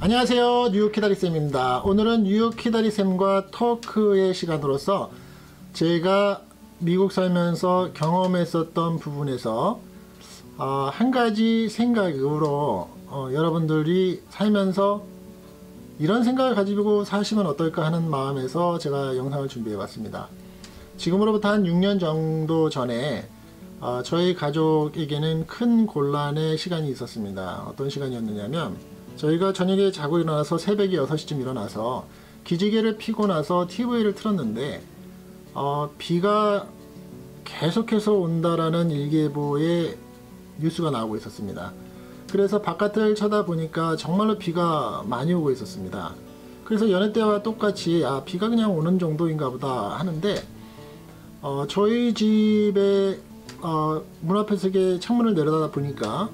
안녕하세요, 뉴욕 키다리쌤입니다. 오늘은 뉴욕 키다리쌤과 토크의 시간으로서 제가 미국 살면서 경험했었던 부분에서 한 가지 생각으로 여러분들이 살면서 이런 생각을 가지고 사시면 어떨까 하는 마음에서 제가 영상을 준비해 봤습니다. 지금으로부터 한 6년 정도 전에 저희 가족에게는 큰 곤란의 시간이 있었습니다. 어떤 시간이었느냐면 저희가 저녁에 자고 일어나서 새벽에 6시쯤 일어나서 기지개를 피고 나서 TV를 틀었는데 비가 계속해서 온다라는 일기예보의 뉴스가 나오고 있었습니다. 그래서 바깥을 쳐다보니까 정말로 비가 많이 오고 있었습니다. 그래서 여느 때와 똑같이 비가 그냥 오는 정도인가 보다 하는데 저희 집에 문 앞에서 창문을 내려다 보니까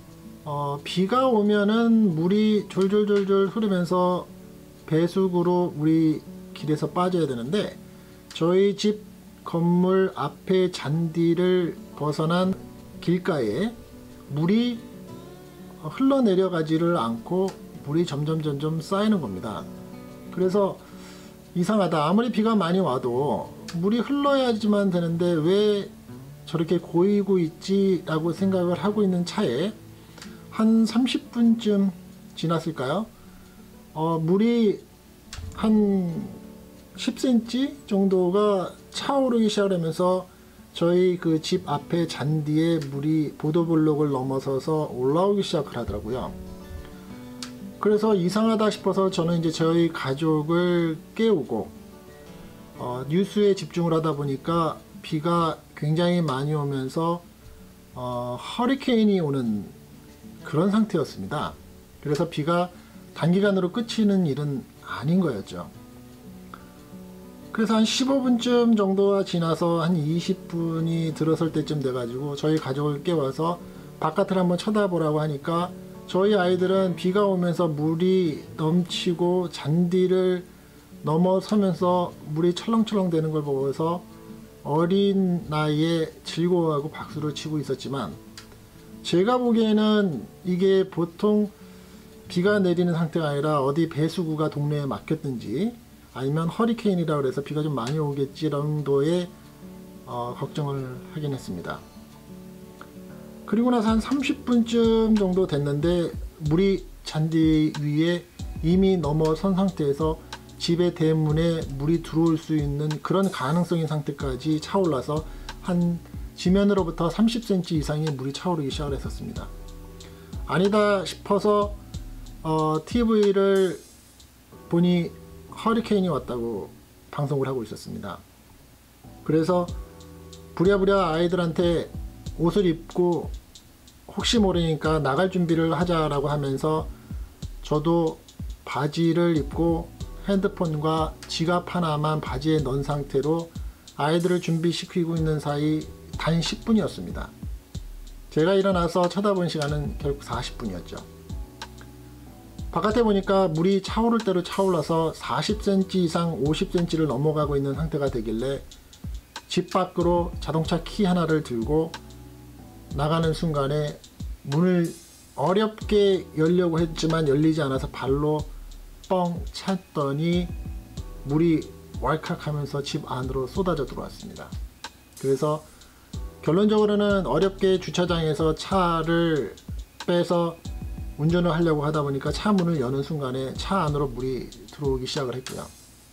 비가 오면은 물이 졸졸졸졸 흐르면서 배수구로 물이 길에서 빠져야 되는데 저희 집 건물 앞에 잔디를 벗어난 길가에 물이 흘러내려가지를 않고 물이 점점 쌓이는 겁니다. 그래서 이상하다. 아무리 비가 많이 와도 물이 흘러야지만 되는데 왜 저렇게 고이고 있지? 라고 생각을 하고 있는 차에 한 30분쯤 지났을까요? 물이 한 10cm 정도가 차오르기 시작하면서 저희 그 집 앞에 잔디에 물이 보도블록을 넘어서서 올라오기 시작을 하더라고요. 그래서 이상하다 싶어서 저는 이제 저희 가족을 깨우고 뉴스에 집중을 하다 보니까 비가 굉장히 많이 오면서 허리케인이 오는 그런 상태였습니다. 그래서 비가 단기간으로 그치는 일은 아닌 거였죠. 그래서 한 15분쯤 정도가 지나서 한 20분이 들어설 때쯤 돼가지고 저희 가족을 깨워서 바깥을 한번 쳐다보라고 하니까 저희 아이들은 비가 오면서 물이 넘치고 잔디를 넘어서면서 물이 철렁철렁 되는 걸 보고서 어린 나이에 즐거워하고 박수를 치고 있었지만 제가 보기에는 이게 보통 비가 내리는 상태가 아니라 어디 배수구가 동네에 막혔든지 아니면 허리케인이라 그래서 비가 좀 많이 오겠지 정도의 걱정을 하긴 했습니다. 그리고 나서 한 30분쯤 정도 됐는데 물이 잔디 위에 이미 넘어선 상태에서 집의 대문에 물이 들어올 수 있는 그런 가능성인 상태까지 차올라서 한 지면으로부터 30cm 이상의 물이 차오르기 시작을 했었습니다. 아니다 싶어서 TV를 보니 허리케인이 왔다고 방송을 하고 있었습니다. 그래서 부랴부랴 아이들한테 옷을 입고 혹시 모르니까 나갈 준비를 하자라고 하면서 저도 바지를 입고 핸드폰과 지갑 하나만 바지에 넣은 상태로 아이들을 준비시키고 있는 사이 단 10분이었습니다. 제가 일어나서 쳐다본 시간은 결국 40분이었죠. 바깥에 보니까 물이 차오를 대로 차올라서 40cm 이상 50cm를 넘어가고 있는 상태가 되길래 집 밖으로 자동차 키 하나를 들고 나가는 순간에 문을 어렵게 열려고 했지만 열리지 않아서 발로 뻥 찼더니 물이 왈칵 하면서 집 안으로 쏟아져 들어왔습니다. 그래서 결론적으로는 어렵게 주차장에서 차를 빼서 운전을 하려고 하다 보니까 차 문을 여는 순간에 차 안으로 물이 들어오기 시작을 했고요.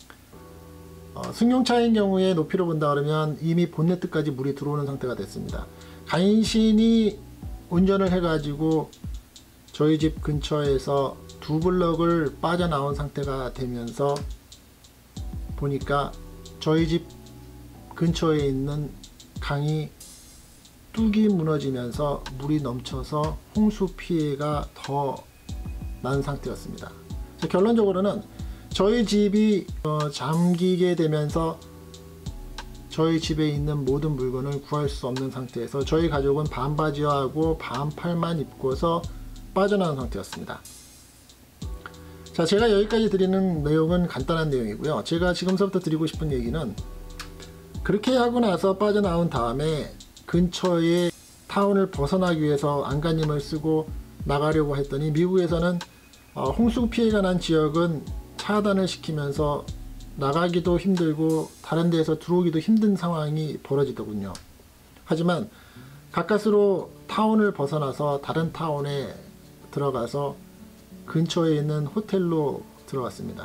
승용차인 경우에 높이로 본다 그러면 이미 본네트까지 물이 들어오는 상태가 됐습니다. 간신히 운전을 해가지고 저희 집 근처에서 2블럭을 빠져나온 상태가 되면서 보니까 저희 집 근처에 있는 강이 뚝이 무너지면서 물이 넘쳐서 홍수 피해가 더 난 상태였습니다. 결론적으로는 저희 집이 잠기게 되면서 저희 집에 있는 모든 물건을 구할 수 없는 상태에서 저희 가족은 반바지하고 반팔만 입고서 빠져나온 상태였습니다. 자, 제가 여기까지 드리는 내용은 간단한 내용이고요. 제가 지금서부터 드리고 싶은 얘기는 그렇게 하고 나서 빠져나온 다음에 근처에 타운을 벗어나기 위해서 안간힘을 쓰고 나가려고 했더니 미국에서는 홍수 피해가 난 지역은 차단을 시키면서 나가기도 힘들고 다른 데에서 들어오기도 힘든 상황이 벌어지더군요. 하지만 가까스로 타운을 벗어나서 다른 타운에 들어가서 근처에 있는 호텔로 들어갔습니다.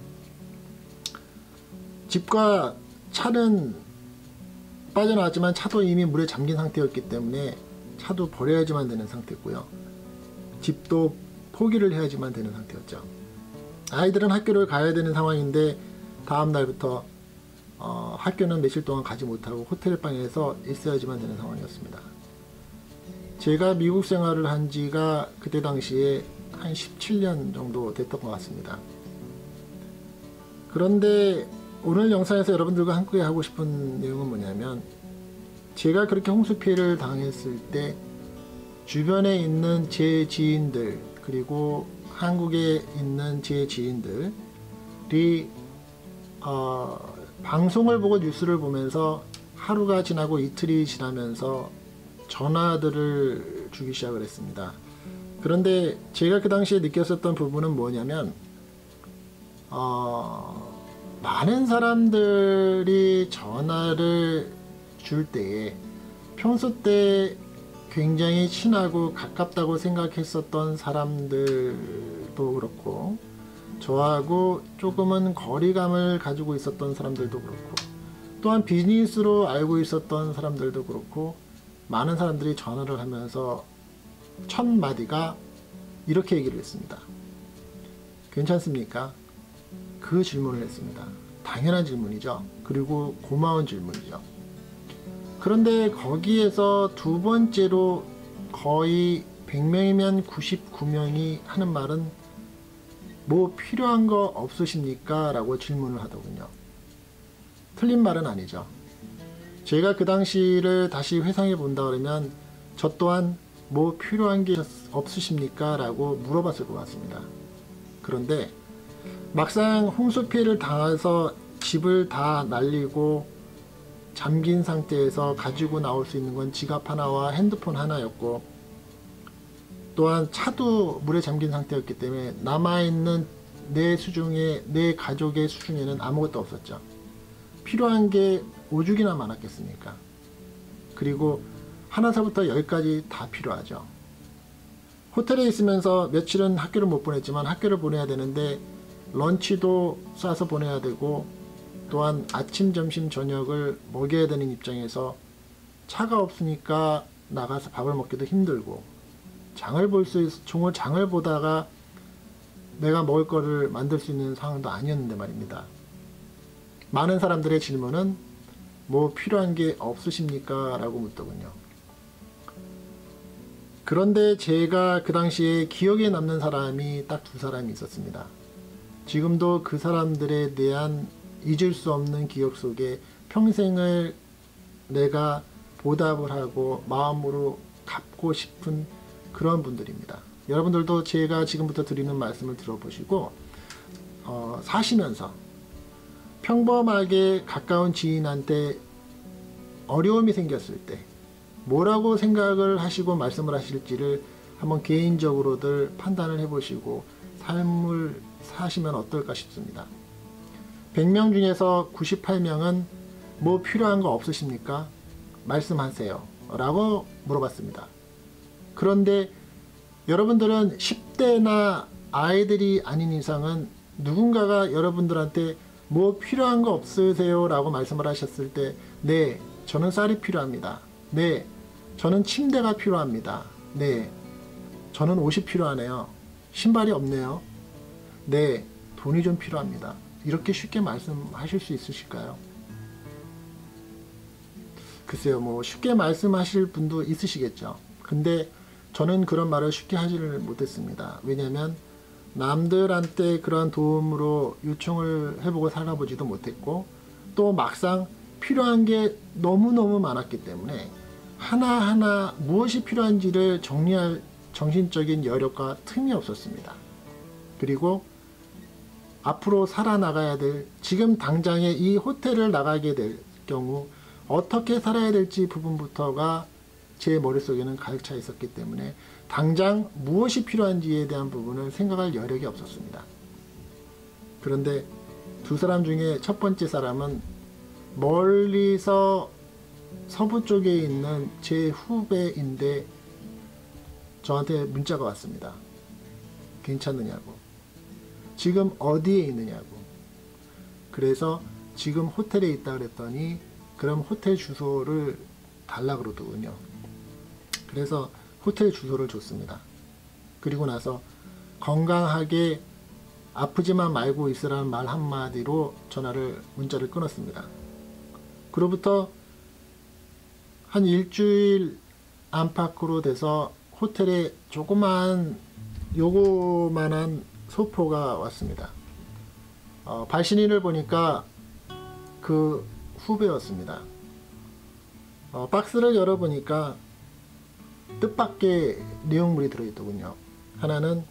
집과 차는 빠져나왔지만 차도 이미 물에 잠긴 상태였기 때문에 차도 버려야지만 되는 상태고요. 집도 포기를 해야지만 되는 상태였죠. 아이들은 학교를 가야 되는 상황인데 다음 날부터 학교는 며칠 동안 가지 못하고 호텔방에서 있어야지만 되는 상황이었습니다. 제가 미국 생활을 한 지가 그때 당시에 한 17년 정도 됐던 것 같습니다. 그런데 오늘 영상에서 여러분들과 함께 하고 싶은 내용은 뭐냐면, 제가 그렇게 홍수 피해를 당했을 때 주변에 있는 제 지인들, 그리고 한국에 있는 제 지인들이 방송을 보고 뉴스를 보면서 하루가 지나고 이틀이 지나면서 전화들을 주기 시작을 했습니다. 그런데 제가 그 당시에 느꼈었던 부분은 뭐냐면, 많은 사람들이 전화를 줄 때에 평소 때 굉장히 친하고 가깝다고 생각했었던 사람들도 그렇고, 저하고 조금은 거리감을 가지고 있었던 사람들도 그렇고, 또한 비즈니스로 알고 있었던 사람들도 그렇고, 많은 사람들이 전화를 하면서 첫 마디가 이렇게 얘기를 했습니다. 괜찮습니까? 그 질문을 했습니다. 당연한 질문이죠. 그리고 고마운 질문이죠. 그런데 거기에서 두 번째로 거의 100명이면 99명이 하는 말은 뭐 필요한 거 없으십니까? 라고 질문을 하더군요. 틀린 말은 아니죠. 제가 그 당시를 다시 회상해 본다 그러면 저 또한 뭐 필요한 게 없으십니까? 라고 물어봤을 것 같습니다. 그런데 막상 홍수 피해를 당해서 집을 다 날리고 잠긴 상태에서 가지고 나올 수 있는 건 지갑 하나와 핸드폰 하나였고, 또한 차도 물에 잠긴 상태였기 때문에 남아있는 내 수중에, 내 가족의 수중에는 아무것도 없었죠. 필요한 게 오죽이나 많았겠습니까? 그리고 하나서부터 열까지 다 필요하죠. 호텔에 있으면서 며칠은 학교를 못 보냈지만 학교를 보내야 되는데 런치도 싸서 보내야 되고, 또한 아침, 점심, 저녁을 먹여야 되는 입장에서 차가 없으니까 나가서 밥을 먹기도 힘들고, 장을 보다가 내가 먹을 거를 만들 수 있는 상황도 아니었는데 말입니다. 많은 사람들의 질문은 뭐 필요한 게 없으십니까? 라고 묻더군요. 그런데 제가 그 당시에 기억에 남는 사람이 딱 두 사람이 있었습니다. 지금도 그 사람들에 대한 잊을 수 없는 기억 속에 평생을 내가 보답을 하고 마음으로 갚고 싶은 그런 분들입니다. 여러분들도 제가 지금부터 드리는 말씀을 들어보시고 사시면서 평범하게 가까운 지인한테 어려움이 생겼을 때 뭐라고 생각을 하시고 말씀을 하실지를 한번 개인적으로들 판단을 해보시고 삶을 사시면 어떨까 싶습니다. 100명 중에서 98명은 뭐 필요한 거 없으십니까? 말씀하세요 라고 물어봤습니다. 그런데 여러분들은 10대나 아이들이 아닌 이상은 누군가가 여러분들한테 뭐 필요한 거 없으세요? 라고 말씀을 하셨을 때, 네, 저는 쌀이 필요합니다. 네, 저는 침대가 필요합니다. 네, 저는 옷이 필요하네요. 신발이 없네요. 네, 돈이 좀 필요합니다. 이렇게 쉽게 말씀하실 수 있으실까요? 글쎄요, 뭐 쉽게 말씀하실 분도 있으시겠죠. 근데 저는 그런 말을 쉽게 하지를 못했습니다. 왜냐하면 남들한테 그러한 도움으로 요청을 해보고 살아보지도 못했고, 또 막상 필요한 게 너무너무 많았기 때문에 하나하나 무엇이 필요한지를 정리할 정신적인 여력과 틈이 없었습니다. 그리고 앞으로 살아나가야 될, 지금 당장에 이 호텔을 나가게 될 경우 어떻게 살아야 될지 부분부터가 제 머릿속에는 가득 차 있었기 때문에 당장 무엇이 필요한지에 대한 부분을 생각할 여력이 없었습니다. 그런데 두 사람 중에 첫 번째 사람은 멀리서 서부 쪽에 있는 제 후배인데 저한테 문자가 왔습니다. 괜찮느냐고. 지금 어디에 있느냐고. 그래서 지금 호텔에 있다 그랬더니 그럼 호텔 주소를 달라 그러더군요. 그래서 호텔 주소를 줬습니다. 그리고 나서 건강하게 아프지만 말고 있으라는 말 한마디로 문자를 끊었습니다. 그로부터 한 일주일 안팎으로 돼서 호텔에 요거만한 소포가 왔습니다. 발신인을 보니까 그 후배였습니다. 박스를 열어보니까 뜻밖의 내용물이 들어있더군요. 하나는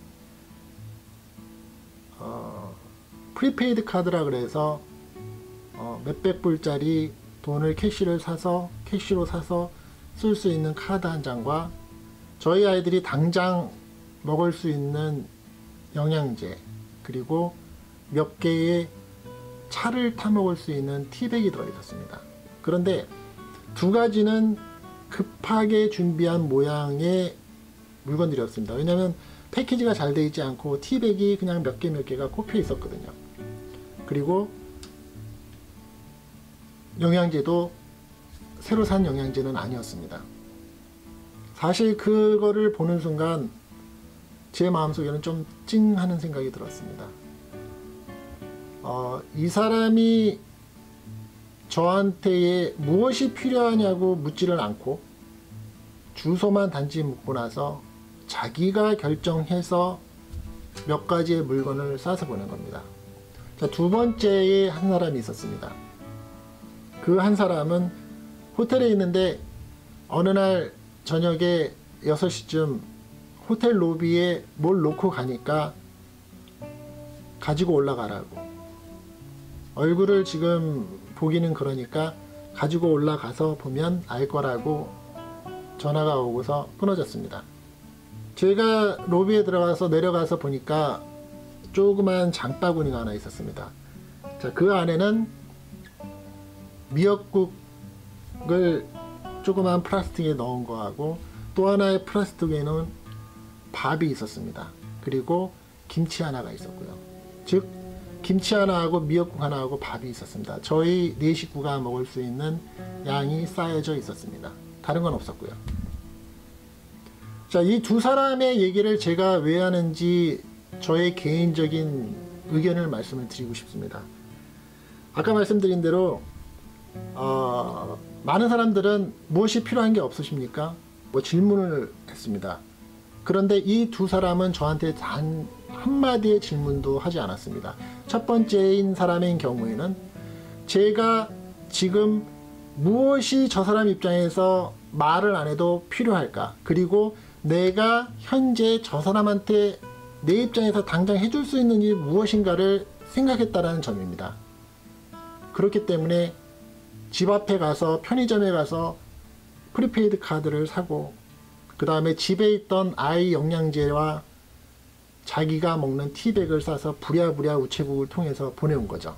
프리페이드 카드라 그래서 몇백 불짜리 돈을 캐시로 사서 쓸 수 있는 카드 한 장과 저희 아이들이 당장 먹을 수 있는 영양제, 그리고 몇 개의 차를 타먹을 수 있는 티백이 들어있었습니다. 그런데 두 가지는 급하게 준비한 모양의 물건들이었습니다. 왜냐하면 패키지가 잘 되어 있지 않고 티백이 그냥 몇 개가 꼽혀 있었거든요. 그리고 영양제도 새로 산 영양제는 아니었습니다. 사실 그거를 보는 순간 제 마음속에는 좀 찡하는 생각이 들었습니다. 이 사람이 저한테 무엇이 필요하냐고 묻지를 않고 주소만 단지 묻고 나서 자기가 결정해서 몇 가지의 물건을 싸서 보낸 겁니다. 자, 두 번째에 한 사람이 있었습니다. 그 한 사람은 호텔에 있는데 어느 날 저녁에 6시쯤 호텔 로비에 뭘 놓고 가니까 가지고 올라가라고. 얼굴을 지금 보기는 그러니까 가지고 올라가서 보면 알 거라고 전화가 오고서 끊어졌습니다. 제가 로비에 들어가서 내려가서 보니까 조그만 장바구니가 하나 있었습니다. 자, 그 안에는 미역국을 조그만 플라스틱에 넣은 거하고 또 하나의 플라스틱에는 밥이 있었습니다. 그리고 김치 하나가 있었고요. 즉 김치 하나하고 미역국 하나하고 밥이 있었습니다. 저희 4식구가 먹을 수 있는 양이 쌓여져 있었습니다. 다른 건 없었고요. 자, 이 두 사람의 얘기를 제가 왜 하는지 저의 개인적인 의견을 말씀을 드리고 싶습니다. 아까 말씀드린 대로 많은 사람들은 무엇이 필요한 게 없으십니까? 질문을 했습니다. 그런데 이 두 사람은 저한테 단 한마디의 질문도 하지 않았습니다. 첫 번째인 사람의 경우에는 제가 지금 무엇이 저 사람 입장에서 말을 안 해도 필요할까? 그리고 내가 현재 저 사람한테 내 입장에서 당장 해줄 수 있는 일이 무엇인가를 생각했다라는 점입니다. 그렇기 때문에 집 앞에 가서 편의점에 가서 프리페이드 카드를 사고 그 다음에 집에 있던 아이 영양제와 자기가 먹는 티백을 싸서 부랴부랴 우체국을 통해서 보내온 거죠.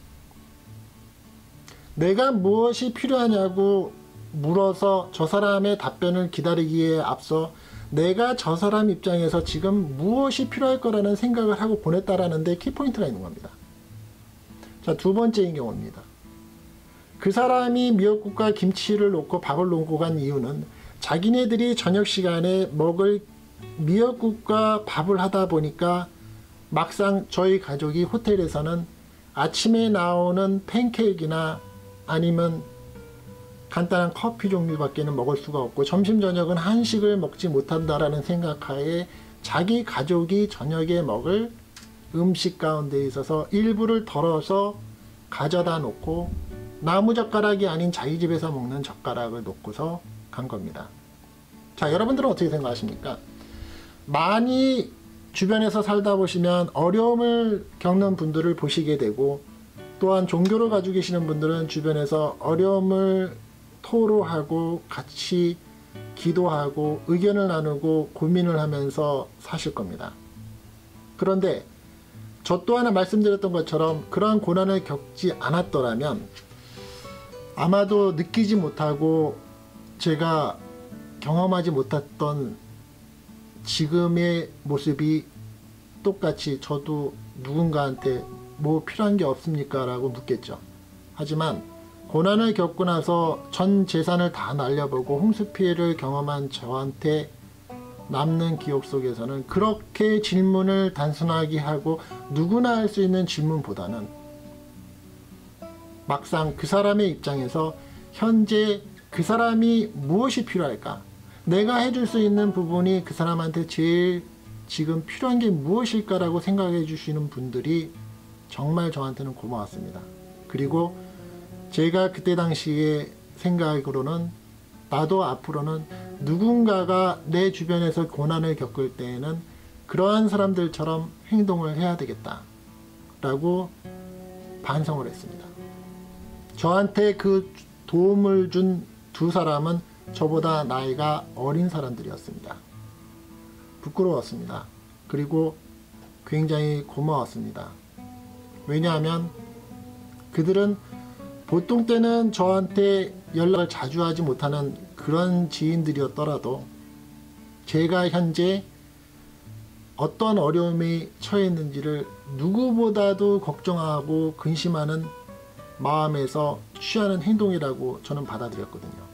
내가 무엇이 필요하냐고 물어서 저 사람의 답변을 기다리기에 앞서 내가 저 사람 입장에서 지금 무엇이 필요할 거라는 생각을 하고 보냈다라는 데 키포인트가 있는 겁니다. 자, 두 번째인 경우입니다. 그 사람이 미역국과 김치를 놓고 밥을 놓고 간 이유는 자기네들이 저녁 시간에 먹을 미역국과 밥을 하다 보니까 막상 저희 가족이 호텔에서는 아침에 나오는 팬케이크나 아니면 간단한 커피 종류밖에는 먹을 수가 없고 점심 저녁은 한식을 먹지 못한다라는 생각하에 자기 가족이 저녁에 먹을 음식 가운데 있어서 일부를 덜어서 가져다 놓고 나무젓가락이 아닌 자기 집에서 먹는 젓가락을 놓고서 간 겁니다. 자, 여러분들은 어떻게 생각하십니까? 많이 주변에서 살다 보시면 어려움을 겪는 분들을 보시게 되고 또한 종교를 가지고 계시는 분들은 주변에서 어려움을 토로하고 같이 기도하고 의견을 나누고 고민을 하면서 사실 겁니다. 그런데 저 또한 말씀드렸던 것처럼 그러한 고난을 겪지 않았더라면 아마도 느끼지 못하고 제가 경험하지 못했던 지금의 모습이 똑같이 저도 누군가한테 뭐 필요한 게 없습니까? 라고 묻겠죠. 하지만 고난을 겪고 나서 전 재산을 다 날려보고 홍수 피해를 경험한 저한테 남는 기억 속에서는 그렇게 질문을 단순하게 하고 누구나 할 수 있는 질문보다는 막상 그 사람의 입장에서 현재 그 사람이 무엇이 필요할까? 내가 해줄 수 있는 부분이 그 사람한테 제일 지금 필요한 게 무엇일까라고 생각해 주시는 분들이 정말 저한테는 고마웠습니다. 그리고 제가 그때 당시에 생각으로는 나도 앞으로는 누군가가 내 주변에서 고난을 겪을 때에는 그러한 사람들처럼 행동을 해야 되겠다 라고 반성을 했습니다. 저한테 그 도움을 준 두 사람은 저보다 나이가 어린 사람들이었습니다. 부끄러웠습니다. 그리고 굉장히 고마웠습니다. 왜냐하면 그들은 보통 때는 저한테 연락을 자주 하지 못하는 그런 지인들이었더라도 제가 현재 어떤 어려움에 처해 있는지를 누구보다도 걱정하고 근심하는 마음에서 취하는 행동이라고 저는 받아들였거든요.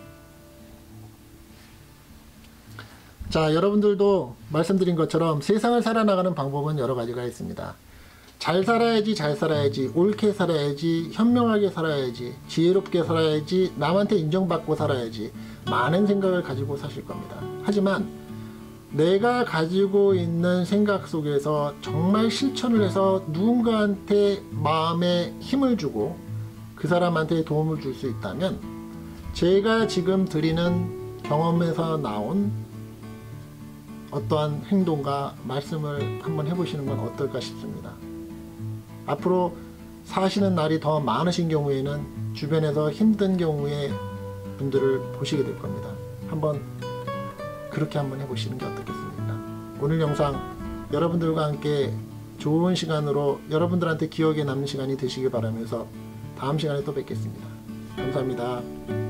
자, 여러분들도 말씀드린 것처럼 세상을 살아나가는 방법은 여러 가지가 있습니다. 잘 살아야지, 잘 살아야지, 옳게 살아야지, 현명하게 살아야지, 지혜롭게 살아야지, 남한테 인정받고 살아야지, 많은 생각을 가지고 사실 겁니다. 하지만 내가 가지고 있는 생각 속에서 정말 실천을 해서 누군가한테 마음에 힘을 주고 그 사람한테 도움을 줄 수 있다면 제가 지금 드리는 경험에서 나온 어떠한 행동과 말씀을 한번 해보시는 건 어떨까 싶습니다. 앞으로 사시는 날이 더 많으신 경우에는 주변에서 힘든 경우에 분들을 보시게 될 겁니다. 한번 그렇게 한번 해보시는 게 어떻겠습니까? 오늘 영상 여러분들과 함께 좋은 시간으로 여러분들한테 기억에 남는 시간이 되시길 바라면서 다음 시간에 또 뵙겠습니다. 감사합니다.